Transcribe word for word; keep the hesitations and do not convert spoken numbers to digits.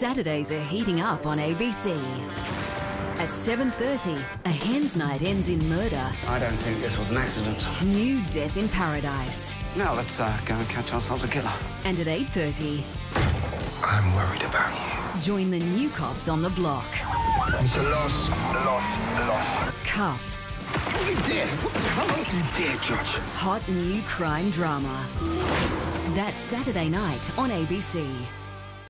Saturdays are heating up on A B C. At seven thirty, a hen's night ends in murder. I don't think this was an accident. New Death in Paradise. Now let's uh, go and catch ourselves a killer. And at eight thirty, I'm worried about you. join the new cops on the block. It's a loss. A loss. A loss. Cuffs. You dare? What the hell are you dare, Judge? Hot new crime drama. That's Saturday night on A B C.